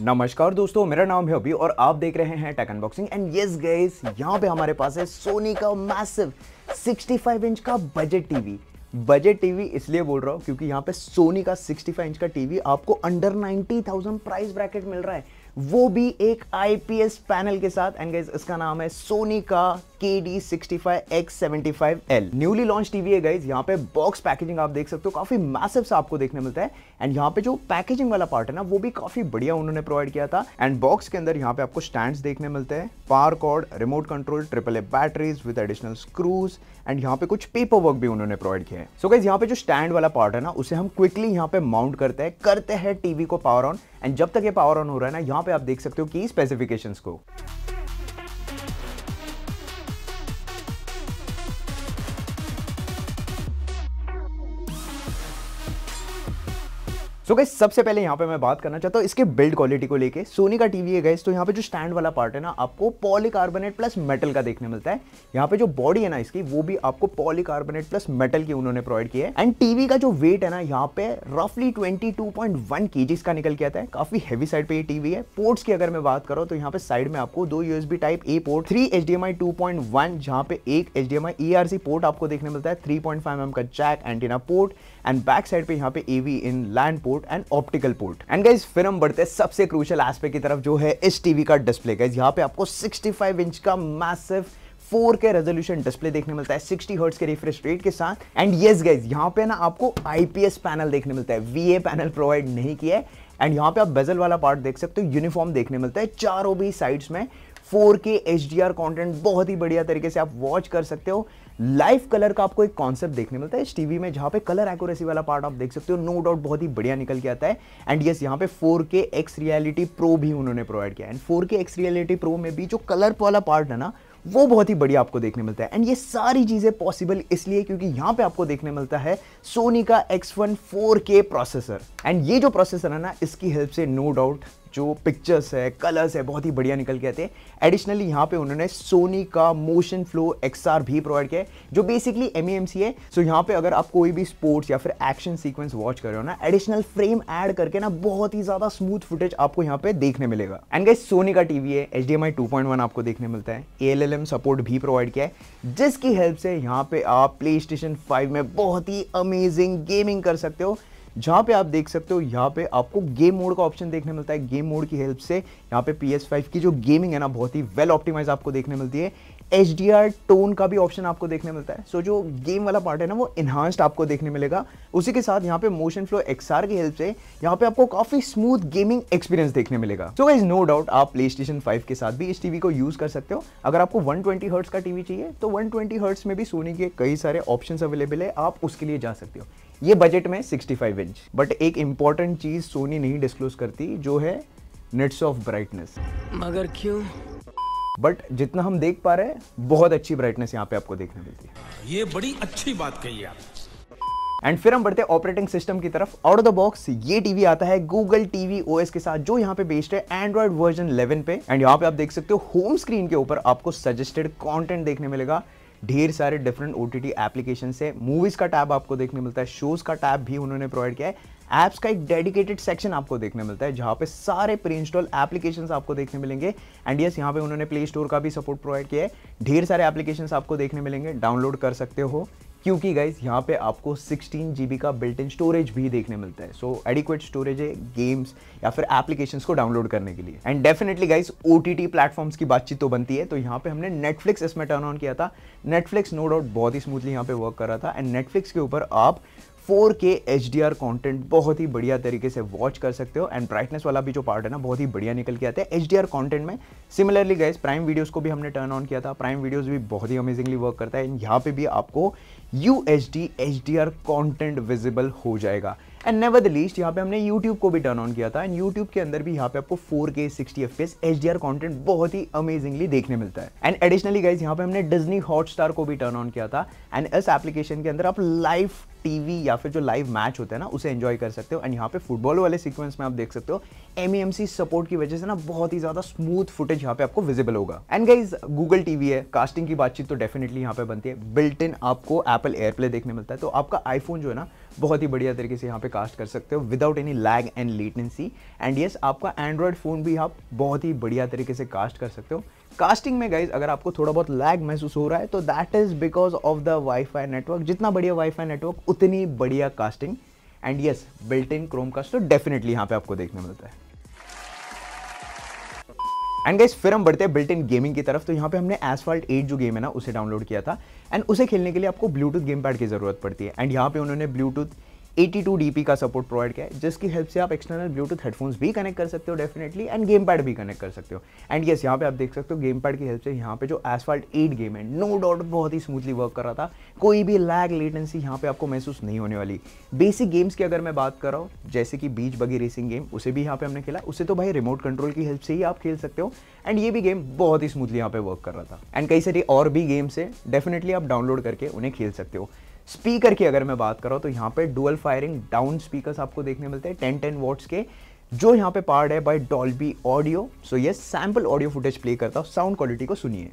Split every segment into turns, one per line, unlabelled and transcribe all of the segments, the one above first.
नमस्कार दोस्तों, मेरा नाम है अभी और आप देख रहे हैं tech unboxing. And yes guys, यहाँ पे हमारे पास है सोनी का मैसिव 65 इंच का बजट टीवी। बजट टीवी इसलिए बोल रहा हूँ क्योंकि यहाँ पे सोनी का 65 इंच का टीवी आपको अंडर 90,000 प्राइस ब्रैकेट मिल रहा है, वो भी एक आईपीएस पैनल के साथ। एंड गाइस, इसका नाम है सोनी का KD65X75L। न्यूली लॉन्च टीवी है गाइस। यहाँ पे बॉक्स पैकेजिंग आप देख सकते हो, काफी मैसिव सा आपको देखने मिलता है। एंड यहाँ पे जो पैकेजिंग वाला पार्ट है ना, वो भी काफी बढ़िया उन्होंने प्रोवाइड किया था। एंड बॉक्स के अंदर यहाँ पे आपको स्टैंड्स देखने मिलते हैं, power cord, remote control, AAA batteries with additional screws. And यहाँ पे कुछ पेपर वर्क भी उन्होंने प्रोवाइड किया है। सो गाइस, यहाँ पे जो स्टैंड वाला पार्ट है ना, उसे हम क्विकली यहाँ पे माउंट करते हैं टीवी को पावर ऑन। एंड जब तक ये पावर ऑन हो रहा है ना, यहाँ पे आप देख सकते हो कि स्पेसिफिकेशंस को। सो गाइस, सबसे पहले यहाँ पे मैं बात करना चाहता हूँ इसके बिल्ड क्वालिटी को लेके। सोनी का टीवी है गाइस, तो यहाँ पे जो स्टैंड वाला पार्ट है ना, आपको पॉलीकार्बोनेट प्लस मेटल का देखने मिलता है। यहाँ पे जो बॉडी है ना इसकी, वो भी आपको पॉलीकार्बोनेट प्लस मेटल की उन्होंने प्रोवाइड किया है। एंड टीवी का जो वेट है ना, यहाँ पे रफली 22.1 kg का निकल के आता है। काफी हैवी साइड पे ये टीवी है। पोर्ट्स की अगर मैं बात करूँ तो यहाँ पे साइड में आपको 2 USB टाइप A पोर्ट, 3 HDMI 2.1, जहाँ पे एक HDMI ERC पोर्ट आपको देखने मिलता है, 3.5mm का jack antenna port, and back side पे यहाँ पे AV in LAN port and optical port. And guys, फिर हम बढ़ते हैं सबसे क्रूशियल एस्पेक्ट की तरफ, जो है इस टीवी का डिस्प्ले। गाइस, यहाँ पे आपको 65 इंच का मैसिव 4K रेजोल्यूशन डिस्प्ले देखने मिलता है 60 हर्ट्ज के रिफ्रेश रेट के साथ। एंड यस गाइस, यहाँ पे ना आपको IPS पैनल देखने मिलता है, VA पैनल प्रोवाइड नहीं किया है। एंड यहाँ पे आप बेजल वाला पार्ट देख सकते हो, यूनिफॉर्म देखने मिलता है चारों भी साइड्स में। 4K HDR कंटेंट बहुत ही बढ़िया तरीके से आप वॉच कर सकते हो। लाइव कलर का आपको एक कॉन्सेप्ट देखने मिलता है इस टीवी में, जहां पे कलर एक्यूरेसी वाला पार्ट आप देख सकते हो, नो डाउट बहुत ही बढ़िया निकल के आता है। एंड यस, यहाँ पे 4K X Reality Pro भी उन्होंने प्रोवाइड किया है। And 4K X Reality Pro में भी जो कलर वाला पार्ट है ना, वो बहुत ही बढ़िया आपको देखने मिलता है। एंड ये सारी चीजें पॉसिबल इसलिए क्योंकि यहाँ पे आपको देखने मिलता है सोनी का X1 4K प्रोसेसर। एंड ये जो प्रोसेसर है ना, इसकी हेल्प से नो डाउट जो पिक्चर्स है, कलर्स है, बहुत ही बढ़िया निकल के आते हैं। एडिशनली यहाँ पे उन्होंने सोनी का मोशन फ्लो XR भी प्रोवाइड किया है, जो बेसिकली MEMC है। सो यहाँ पे अगर आप कोई भी स्पोर्ट्स या फिर एक्शन सीक्वेंस वॉच कर रहे हो ना, एडिशनल फ्रेम ऐड करके ना बहुत ही ज्यादा स्मूथ फुटेज आपको यहाँ पे देखने मिलेगा। एंड गाइस, सोनी का टीवी है, HDMI 2.1 आपको देखने मिलता है, ALLM सपोर्ट भी प्रोवाइड किया है, जिसकी हेल्प से यहाँ पे आप PlayStation 5 में बहुत ही अमेजिंग गेमिंग कर सकते हो। जहां पे आप देख सकते हो, यहाँ पे आपको गेम मोड का ऑप्शन देखने मिलता है। गेम मोड की हेल्प से यहाँ पे PS5 की जो गेमिंग है ना, बहुत ही वेल ऑप्टिमाइज आपको देखने मिलती है। HDR टोन का भी ऑप्शन आपको देखने मिलता है। सो जो गेम वाला पार्ट है ना, वो इनहांस्ड आपको देखने मिलेगा। उसी के साथ यहाँ पे मोशन फ्लो XR की हेल्प से यहाँ पे आपको काफी स्मूथ गेमिंग एक्सपीरियंस देखने मिलेगा। सो गाइस, नो डाउट आप PlayStation 5 के साथ भी इस टीवी को यूज कर सकते हो। अगर आपको 120 हर्ट्ज का टीवी चाहिए तो 120 हर्ट्ज में भी सोनी के कई सारे ऑप्शंस अवेलेबल है, आप उसके लिए जा सकते हो। ये बजट में 65 इंच। बट एक इंपॉर्टेंट चीज सोनी नहीं डिस्क्लोज करती, जो है निट्स ऑफ ब्राइटनेस।
मगर क्यों?
बट जितना हम देख पा रहे हैं, बहुत अच्छी ब्राइटनेस यहाँ पे आपको देखने मिलती है।
ये बड़ी अच्छी बात कही आप।
एंड फिर हम बढ़ते हैं ऑपरेटिंग सिस्टम की तरफ। आउट ऑफ द बॉक्स ये टीवी आता है Google TV OS के साथ, जो यहाँ पे बेस्ड है Android वर्जन 11 पे। एंड यहाँ पे आप देख सकते हो, होम स्क्रीन के ऊपर आपको सजेस्टेड कंटेंट देखने मिलेगा। ढेर सारे डिफरेंट OTT एप्लीकेशन से मूवीज का टैब आपको देखने मिलता है, शोज का टैब भी उन्होंने प्रोवाइड किया है। एप्स का एक डेडिकेटेड सेक्शन आपको देखने मिलता है, जहां पे सारे प्री इंस्टॉल एप्लीकेशंस आपको देखने मिलेंगे। एंड यस, यहाँ पे उन्होंने प्ले स्टोर का भी सपोर्ट प्रोवाइड किया है। ढेर सारे एप्लीकेशंस आपको देखने मिलेंगे, डाउनलोड कर सकते हो, क्योंकि गाइस यहाँ पे आपको 16 GB का बिल्ट इन स्टोरेज भी देखने मिलता है। सो एडिक्वेट स्टोरेज है गेम्स या फिर एप्लीकेशंस को डाउनलोड करने के लिए। And definitely guys, OTT platforms की बातचीत तो बनती है, तो यहाँ पे हमने नेटफ्लिक्स इसमें टर्न ऑन किया था। नेटफ्लिक्स नो डाउट बहुत ही स्मूथली यहाँ पे वर्क कर रहा था। एंड नेटफ्लिक्स के ऊपर आप 4K HDR कंटेंट बहुत ही बढ़िया तरीके से वॉच कर सकते हो। एंड ब्राइटनेस वाला भी जो पार्ट है ना, बहुत ही बढ़िया निकल के आता है HDR कंटेंट में। सिमिलरली गाइस, प्राइम वीडियोस को भी हमने टर्न ऑन किया था, प्राइम वीडियोस भी बहुत ही अमेजिंगली वर्क करता है। यहाँ पे भी आपको UHD HDR कंटेंट विजिबल हो जाएगा। एंड नेवर द लीस्ट, यहाँ पे हमने YouTube को भी टर्न ऑन किया था। एंड YouTube के अंदर भी यहाँ पे आपको 4K 60 FPS HDR कंटेंट बहुत ही अमेजिंगली देखने मिलता है। एंड एडिशनली गाइस, यहाँ पे हमने डिज्नी हॉटस्टार को भी टर्न ऑन किया था। एंड इस एप्लीकेशन के अंदर आप लाइव टीवी या फिर जो लाइव मैच होता है ना उसे एंजॉय कर सकते हो। एंड यहाँ पे फुटबॉल वाले सीक्वेंस में आप देख सकते हो MEMC सपोर्ट की वजह से ना बहुत ही ज्यादा स्मूथ फुटेज यहाँ पे आपको विजिबल होगा। एंड गाइज गूगल टीवी है, कास्टिंग की बातचीत तो डेफिनेटली यहाँ पे बनती है। बिल्ट इन आपको एप्पल एयरप्ले देखने मिलता है, तो आपका आईफोन जो है ना बहुत ही बढ़िया तरीके से यहाँ पे कास्ट कर सकते हो without any lag and latency. And yes, आपका एंड्रॉयड फोन भी आप बहुत ही बढ़िया तरीके से कास्ट कर सकते हो। कास्टिंग में गाइज अगर आपको थोड़ा बहुत लैग महसूस हो रहा है तो that is because of the wifi network. जितना बढ़िया वाईफाई नेटवर्क उतनी बढ़िया casting. And yes, built in Chromecast तो डेफिनेटली यहाँ पे आपको देखने मिलता है। एंड गाइस फिर हम बढ़ते हैं बिल्ट इन गेमिंग की तरफ। तो यहाँ पे हमने एसफाल्ट 8 जो गेम है ना उसे डाउनलोड किया था। एंड उसे खेलने के लिए आपको ब्लूटूथ गेम पैड की जरूरत पड़ती है। एंड यहाँ पे उन्होंने ब्लूटूथ 82dp का सपोर्ट प्रोवाइड किया है, जिसकी हेल्प से आप एक्सटर्नल ब्लूटूथ हेडफोन्स भी कनेक्ट कर सकते हो डेफिनेटली, एंड गेम पैड भी कनेक्ट कर सकते हो। एंड यस, यहाँ पे आप देख सकते हो गेम पैड की हेल्प से यहाँ पे जो एसफाल्ट 8 गेम है नो डाउट बहुत ही स्मूथली वर्क कर रहा था। कोई भी लैग लेटेंसी यहाँ पे आपको महसूस नहीं होने वाली। बेसिक गेम्स की अगर मैं बात कर रहा हूँ जैसे कि बीच बगी रेसिंग गेम, उसे भी यहाँ पे हमने खेला। उसे तो भाई रिमोट कंट्रोल की हेल्प से ही आप खेल सकते हो। एंड ये भी गेम बहुत ही स्मूथली यहाँ पे वर्क कर रहा था। एंड कई सारी और भी गेम्स है, डेफिनेटली आप डाउनलोड करके उन्हें खेल सकते हो। स्पीकर की अगर मैं बात कर रहा हूं तो यहाँ पे डुअल फायरिंग डाउन स्पीकर्स आपको देखने मिलते हैं 10 वॉट्स के, जो यहाँ पे पार्ट है बाय डॉल्बी ऑडियो। सो ये सैंपल ऑडियो फुटेज प्ले करता हूं, साउंड क्वालिटी को सुनिए।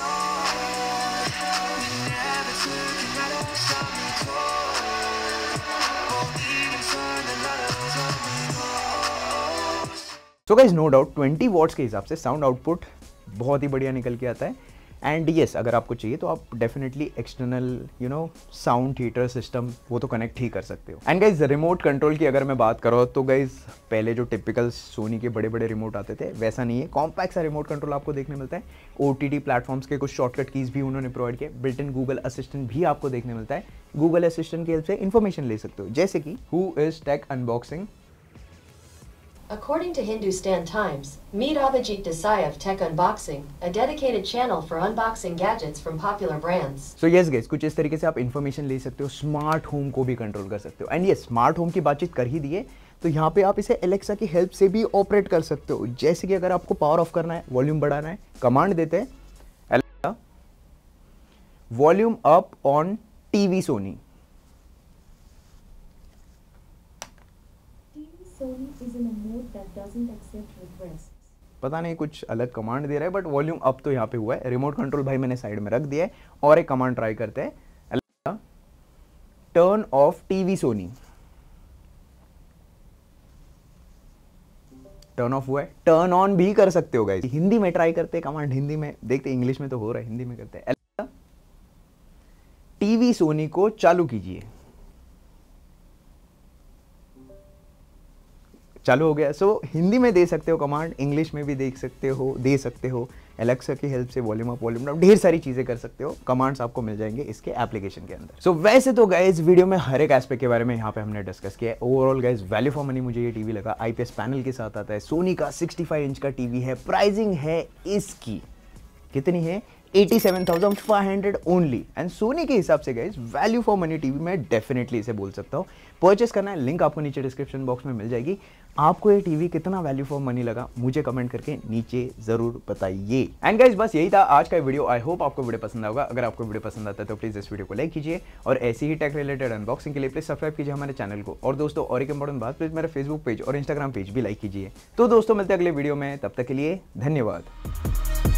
So guys no doubt 20 watts के हिसाब से साउंड आउटपुट बहुत ही बढ़िया निकल के आता है। एंड यस, अगर आपको चाहिए तो आप definitely external sound theatre system वो तो कनेक्ट ही कर सकते हो। एंड गाइज रिमोट कंट्रोल की अगर मैं बात करूँ तो गाइज पहले जो टिपिकल सोनी के बड़े बड़े रिमोट आते थे वैसा नहीं है, कॉम्पैक्ट सा रिमोट कंट्रोल आपको देखने मिलता है। OTT प्लेटफॉर्म्स के कुछ शॉर्टकट कीज भी उन्होंने प्रोवाइड किए। बिल्ट इन गूगल असिस्टेंट भी आपको देखने मिलता है। गूगल असिस्टेंट की हेल्प से इन्फॉर्मेशन ले सकते हो, जैसे कि who is Tech Unboxing.
According to Hindustan Times, meet Abhijit Desai of Tech Unboxing, a dedicated channel for unboxing gadgets from popular brands.
So yes guys, कुछ इस तरीके से आप इन्फॉर्मेशन ले सकते हो, स्मार्ट होम को भी कंट्रोल कर सकते हो। एंड ये स्मार्ट होम की बातचीत कर ही दिए तो यहाँ पे आप इसे एलेक्सा की हेल्प से भी ऑपरेट कर सकते हो। जैसे कि अगर आपको पावर ऑफ करना है, वॉल्यूम बढ़ाना है, कमांड देते हैं Alexa volume up on TV Sony.
Sony is in a mode that doesn't accept requests.
पता नहीं कुछ अलग कमांड दे रहा है, बट वॉल्यूम अप तो यहाँ पे हुआ है। रिमोट कंट्रोल भाई मैंने साइड में रख दिया है और एक कमांड ट्राई करते हैं, turn off TV Sony. Turn off हुआ है, टर्न ऑन भी कर सकते हो गाइस। हिंदी में ट्राई करते हैं कमांड, हिंदी में देखते, इंग्लिश में तो हो रहा है, हिंदी में करते हैं। टीवी सोनी को चालू कीजिए। चालू हो गया। सो हिंदी में दे सकते हो कमांड, इंग्लिश में भी दे सकते हो। एलेक्सा की हेल्प से वॉल्यूम अप वॉल्यूम डाउन ढेर सारी चीजें कर सकते हो। कमांड्स आपको मिल जाएंगे इसके एप्लीकेशन के अंदर। सो वैसे तो गाइस वीडियो में हर एक एस्पेक्ट के बारे में यहाँ पे हमने डिस्कस किया है। Overall guys value for money मुझे ये टीवी लगा। IPS पैनल के साथ आता है, सोनी का 65 इंच का टीवी है। प्राइसिंग है इसकी कितनी है, 87,500 ओनली। एंड सोनी के हिसाब से guys value for money TV मैं डेफिनेटली इसे बोल सकता हूँ। परचेस करना है, लिंक आपको नीचे डिस्क्रिप्शन बॉक्स में मिल जाएगी। आपको ये टीवी कितना वैल्यू फॉर मनी लगा मुझे कमेंट करके नीचे जरूर बताइए। एंड गाइस बस यही था आज का वीडियो। आई होप आपको वीडियो पसंद आएगा। अगर आपको वीडियो पसंद आता है तो प्लीज इस वीडियो को लाइक कीजिए और ऐसी ही टेक रिलेटेड अनबॉक्सिंग के लिए प्लीज सब्सक्राइब कीजिए हमारे चैनल को। और दोस्तों और एक इंपॉर्टेंट बात, प्लीज मेरे फेसबुक पेज और इंस्टाग्राम पेज भी लाइक कीजिए। तो दोस्तों मिलते हैं अगले वीडियो में, तब तक के लिए धन्यवाद।